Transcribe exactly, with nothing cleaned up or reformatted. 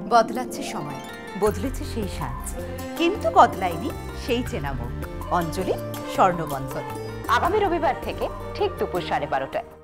বদলাচ্ছে সময়, বদলেছে সেই সাজ, কিন্তু বদলায়নি সেই চেনা মুখ। অঞ্জলি স্বর্ণবন্ধন, আগামী রবিবার থেকে ঠিক দুপুর সাড়ে বারোটায়।